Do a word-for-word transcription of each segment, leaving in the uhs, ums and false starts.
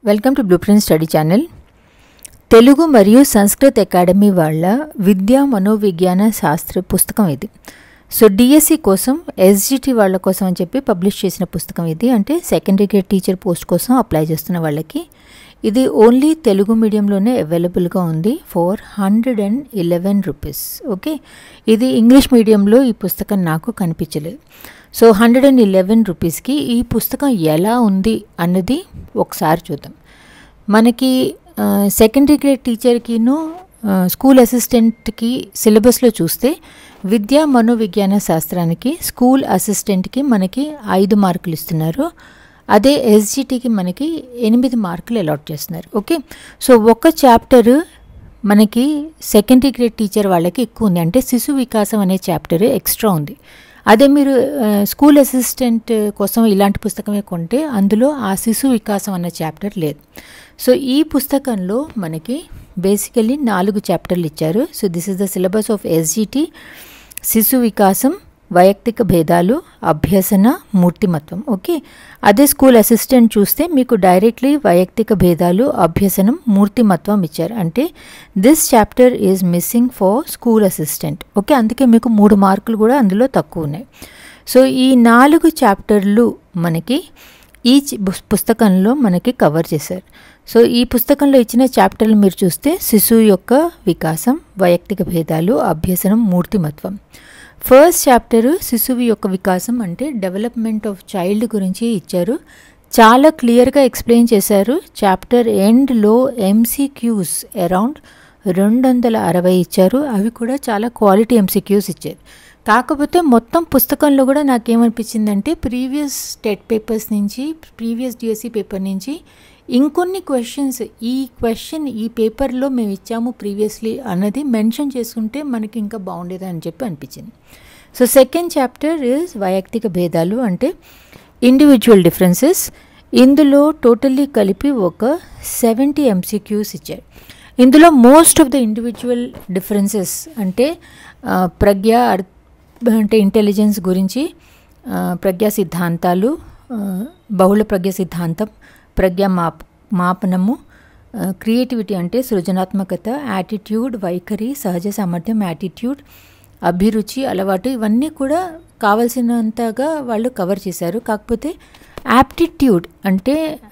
Welcome to blueprint study channel. Telugu మరియు Sanskrit academy వాళ్ళ విద్యా మనోవిజ్ఞాన శాస్త్ర పుస్తకం ఇది. సో డిఎస్సి కోసం ఎస్జిటి వాళ్ళ కోసం అని చెప్పి పబ్లిష్ చేసిన పుస్తకం ఇది. అంటే సెకండరీ గ్రేడ్ టీచర్ పోస్ట్ కోసం అప్లై చేస్తున్న వాళ్ళకి ఇది ఓన్లీ తెలుగు మీడియంలోనే అవైలబుల్గా ఉంది for hundred and eleven rupees. Okay, ఇది ఇంగ్లీష్ మీడియంలో ఈ పుస్తకం నాకు కనిపించలేదు. సో హండ్రెడ్ అండ్ ఎలెవెన్ రూపీస్కి ఈ పుస్తకం ఎలా ఉంది అన్నది ఒకసారి చూద్దాం. మనకి సెకండరీ గ్రేడ్ టీచర్కిను స్కూల్ అసిస్టెంట్కి సిలబస్లో చూస్తే విద్యా మనోవిజ్ఞాన శాస్త్రానికి స్కూల్ అసిస్టెంట్కి మనకి ఐదు మార్కులు ఇస్తున్నారు. అదే ఎస్జిటికి మనకి ఎనిమిది మార్కులు అలాట్ చేస్తున్నారు. ఓకే, సో ఒక చాప్టర్ మనకి సెకండరీ గ్రేడ్ టీచర్ వాళ్ళకి ఎక్కువ ఉంది. అంటే శిశు వికాసం అనే చాప్టర్ ఎక్స్ట్రా ఉంది. అదే మీరు స్కూల్ అసిస్టెంట్ కోసం ఇలాంటి పుస్తకమే కొంటే అందులో ఆ శిశు వికాసం అన్న చాప్టర్ లేదు. సో ఈ పుస్తకంలో మనకి బేసికలీ నాలుగు చాప్టర్లు ఇచ్చారు. So this is the syllabus of SGT. శిశు వికాసం, వైయక్తిక భేదాలు, అభ్యసన, మూర్తిమత్వం. ఓకే, అదే స్కూల్ అసిస్టెంట్ చూస్తే మీకు డైరెక్ట్లీ వైయక్తిక భేదాలు, అభ్యసనం, మూర్తిమత్వం ఇచ్చారు. అంటే this chapter is missing for school assistant. Okay, అందుకే మీకు మూడు మార్కులు కూడా అందులో తక్కువ ఉన్నాయి. సో ఈ నాలుగు చాప్టర్లు మనకి ఈ పుస్తకంలో మనకి కవర్ చేశారు. సో ఈ పుస్తకంలో ఇచ్చిన చాప్టర్లు మీరు చూస్తే శిశువు యొక్క వికాసం, వైయక్తిక భేదాలు, అభ్యసనం, మూర్తిమత్వం. ఫస్ట్ చాప్టరు శిశువు యొక్క వికాసం అంటే డెవలప్మెంట్ ఆఫ్ చైల్డ్ గురించి ఇచ్చారు. చాలా క్లియర్గా ఎక్స్ప్లెయిన్ చేశారు. చాప్టర్ ఎండ్లో ఎంసీక్యూస్ అరౌండ్ రెండు వందల అరవై ఇచ్చారు. అవి కూడా చాలా క్వాలిటీ ఎంసీక్యూస్ ఇచ్చారు. కాకపోతే మొత్తం పుస్తకంలో కూడా నాకేమనిపించిందంటే ప్రీవియస్ స్టేట్ పేపర్స్ నుంచి, ప్రీవియస్ డిఎస్సి పేపర్ నుంచి ఇంకొన్ని క్వశ్చన్స్ ఈ క్వశ్చన్ ఈ పేపర్లో మేము ఇచ్చాము ప్రీవియస్లీ అన్నది మెన్షన్ చేసుకుంటే మనకి ఇంకా బాగుండేది అని చెప్పి అనిపించింది. సో సెకండ్ చాప్టర్ ఇస్ వైయక్తిక భేదాలు అంటే ఇండివిజువల్ డిఫరెన్సెస్. ఇందులో టోటల్లీ కలిపి ఒక సెవెంటీ ఎంసీక్యూస్ ఇచ్చారు. ఇందులో most of the individual differences అంటే ప్రజ్ఞ అంటే ఇంటెలిజెన్స్ గురించి, ప్రజ్ఞా సిద్ధాంతాలు, బహుళ ప్రజ్ఞ సిద్ధాంతం, ప్రజ్ఞ మాప్ మాపనము, క్రియేటివిటీ అంటే సృజనాత్మకత, యాటిట్యూడ్, వైఖరి, సహజ సామర్థ్యం, యాటిట్యూడ్, అభిరుచి, అలవాటు, ఇవన్నీ కూడా కావలసినంతగా వాళ్ళు కవర్ చేశారు. కాకపోతే యాప్టిట్యూడ్ అంటే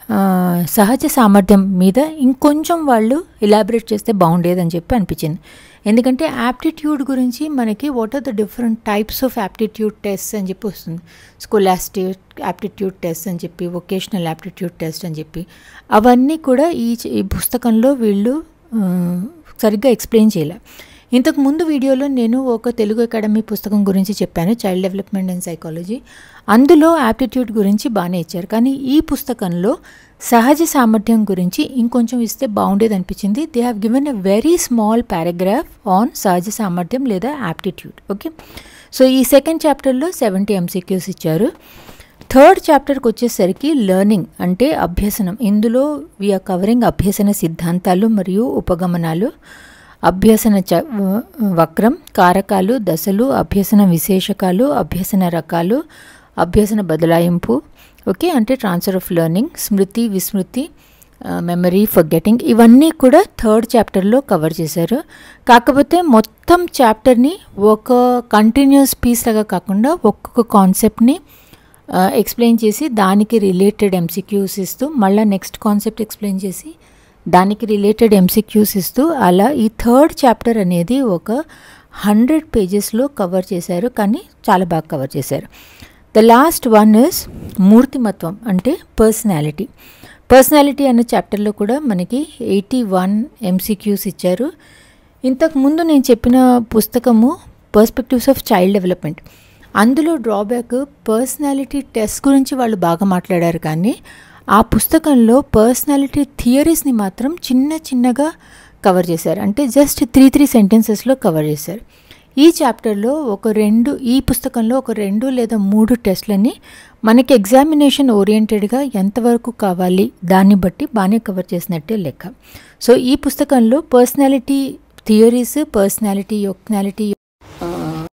సహజ సామర్థ్యం మీద ఇంకొంచెం వాళ్ళు ఎలాబరేట్ చేస్తే బాగుండేదని చెప్పి అనిపించింది. ఎందుకంటే యాప్టిట్యూడ్ గురించి మనకి what are the different types of aptitude test అని చెప్పి వస్తుంది. స్కోలాస్టిక్ యాప్టిట్యూడ్ టెస్ట్ అని చెప్పి, వొకేషనల్ యాప్టిట్యూడ్ టెస్ట్ అని చెప్పి, అవన్నీ కూడా ఈ ఈ పుస్తకంలో వీళ్ళు సరిగ్గా ఎక్స్ప్లెయిన్ చేయలే. ఇంతకు ముందు వీడియోలో నేను ఒక తెలుగు అకాడమీ పుస్తకం గురించి చెప్పాను, చైల్డ్ డెవలప్మెంట్ అండ్ సైకాలజీ. అందులో యాప్టిట్యూడ్ గురించి బాగానే ఇచ్చారు. కానీ ఈ పుస్తకంలో సహజ సామర్థ్యం గురించి ఇంకొంచెం ఇస్తే బాగుండేది అనిపించింది. They have given a very small paragraph on సహజ సామర్థ్యం లేదా యాప్టిట్యూడ్. ఓకే, సో ఈ సెకండ్ చాప్టర్లో సెవెంటీ ఎంసీక్యూస్ ఇచ్చారు. థర్డ్ చాప్టర్కి వచ్చేసరికి లెర్నింగ్ అంటే అభ్యసనం. ఇందులో వీఆర్ కవరింగ్ అభ్యసన సిద్ధాంతాలు మరియు ఉపగమనాలు, అభ్యసన చ వక్రం, కారకాలు, దశలు, అభ్యసన విశేషకాలు, అభ్యసన రకాలు, అభ్యసన బదలాయింపు. ఓకే, అంటే ట్రాన్స్ఫర్ ఆఫ్ లెర్నింగ్, స్మృతి, విస్మృతి, మెమరీ, ఫర్గెటింగ్, ఇవన్నీ కూడా థర్డ్ చాప్టర్లో కవర్ చేశారు. కాకపోతే మొత్తం చాప్టర్ని ఒక కంటిన్యూస్ పీస్ లాగా కాకుండా ఒక్కొక్క కాన్సెప్ట్ని ఎక్స్ప్లెయిన్ చేసి దానికి రిలేటెడ్ ఎంసీక్యూస్ ఇస్తూ మళ్ళీ నెక్స్ట్ కాన్సెప్ట్ ఎక్స్ప్లెయిన్ చేసి దానికి రిలేటెడ్ ఎంసీక్యూస్ ఇస్తూ అలా ఈ థర్డ్ చాప్టర్ అనేది ఒక హండ్రెడ్ పేజెస్లో కవర్ చేశారు. కానీ చాలా బాగా కవర్ చేశారు. ద లాస్ట్ వన్ ఇస్ మూర్తిమత్వం అంటే పర్సనాలిటీ. పర్సనాలిటీ అనే చాప్టర్లో కూడా మనకి ఎయిటీ వన్ ఎంసీక్యూస్ ఇచ్చారు. ఇంతకుముందు నేను చెప్పిన పుస్తకము పర్స్పెక్టివ్స్ ఆఫ్ చైల్డ్ డెవలప్మెంట్. అందులో డ్రాబ్యాక్ పర్సనాలిటీ టెస్ట్ గురించి వాళ్ళు బాగా మాట్లాడారు. కానీ ఆ పుస్తకంలో పర్సనాలిటీ థియరీస్ని మాత్రం చిన్న చిన్నగా కవర్ చేశారు. అంటే జస్ట్ త్రీ త్రీ సెంటెన్సెస్లో కవర్ చేశారు. ఈ చాప్టర్లో ఒక రెండు ఈ పుస్తకంలో ఒక రెండు లేదా మూడు టెస్ట్లని మనకి ఎగ్జామినేషన్ ఓరియంటెడ్గా ఎంతవరకు కావాలి దాన్ని బట్టి బాగానే కవర్ చేసినట్టే లెక్క. సో ఈ పుస్తకంలో పర్సనాలిటీ థియరీస్, పర్సనాలిటీ యొక్నాలిటీ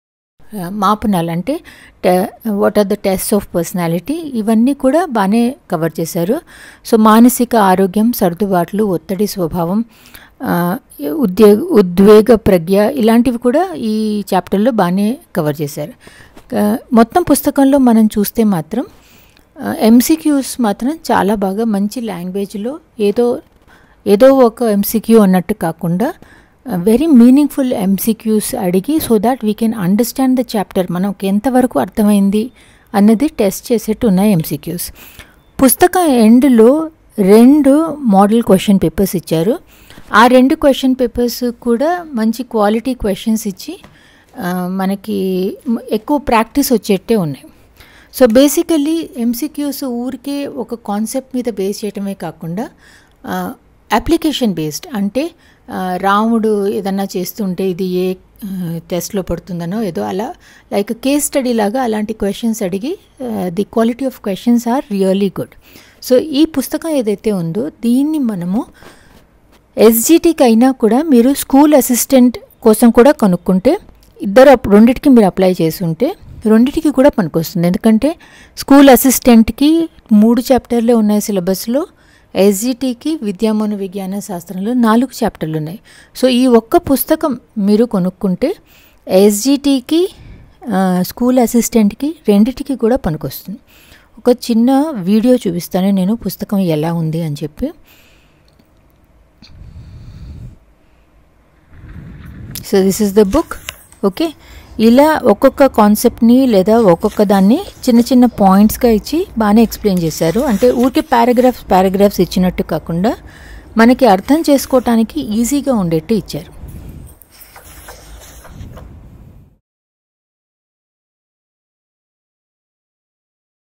మాపనాలు అంటే టే what are the test of personality, ఇవన్నీ కూడా బాగానే కవర్ చేశారు. సో మానసిక ఆరోగ్యం, సర్దుబాట్లు, ఒత్తిడి స్వభావం, ఉద్యోగ ఉద్వేగ ప్రజ్ఞ, ఇలాంటివి కూడా ఈ చాప్టర్లో బాగానే కవర్ చేశారు. మొత్తం పుస్తకంలో మనం చూస్తే మాత్రం ఎంసీక్యూస్ మాత్రం చాలా బాగా మంచి లాంగ్వేజ్లో ఏదో ఏదో ఒక ఎంసీక్యూ అన్నట్టు కాకుండా వెరీ మీనింగ్ఫుల్ ఎంసీక్యూస్ అడిగి, so that we can understand the chapter, మనకు ఎంతవరకు అర్థమైంది అన్నది టెస్ట్ చేసేట్టు ఉన్నాయి ఎంసీక్యూస్. పుస్తకం ఎండ్లో రెండు మోడల్ క్వశ్చన్ పేపర్స్ ఇచ్చారు. ఆ రెండు క్వశ్చన్ పేపర్స్ కూడా మంచి క్వాలిటీ క్వశ్చన్స్ ఇచ్చి మనకి ఎక్కువ ప్రాక్టీస్ వచ్చేట్టే ఉన్నాయి. సో బేసికల్లీ ఎంసీక్యూస్ ఊరికే ఒక కాన్సెప్ట్ మీద బేస్ చేయటమే కాకుండా అప్లికేషన్ బేస్డ్, అంటే రాముడు ఏదన్నా చేస్తుంటే ఇది ఏ టెస్ట్లో పడుతుందనో ఏదో అలా లైక్ కేస్ స్టడీ లాగా అలాంటి క్వశ్చన్స్ అడిగి the quality of questions are really good. So ఈ పుస్తకం ఏదైతే ఉందో దీన్ని మనము ఎస్జిటికి అయినా కూడా మీరు స్కూల్ అసిస్టెంట్ కోసం కూడా కనుక్కుంటే, ఇద్దరు రెండింటికి మీరు అప్లై చేసి ఉంటే రెండింటికి కూడా పనికొస్తుంది. ఎందుకంటే స్కూల్ అసిస్టెంట్కి మూడు చాప్టర్లే ఉన్నాయి సిలబస్లో, ఎస్జిటికి విద్యా మనోవిజ్ఞాన శాస్త్రంలో నాలుగు చాప్టర్లు ఉన్నాయి. సో ఈ ఒక్క పుస్తకం మీరు కొనుక్కుంటే ఎస్జిటికి స్కూల్ అసిస్టెంట్కి రెండింటికి కూడా పనికొస్తుంది. ఒక చిన్న వీడియో చూపిస్తాను నేను పుస్తకం ఎలా ఉంది అని చెప్పి. So this is the book. Okay, ఇలా ఒక్కొక్క కాన్సెప్ట్ని లేదా ఒక్కొక్క దాన్ని చిన్న చిన్న పాయింట్స్గా ఇచ్చి బాగానే ఎక్స్ప్లెయిన్ చేశారు. అంటే ఊరికే పారాగ్రాఫ్స్ పారాగ్రాఫ్స్ ఇచ్చినట్టు కాకుండా మనకి అర్థం చేసుకోవటానికి ఈజీగా ఉండేట్టు ఇచ్చారు.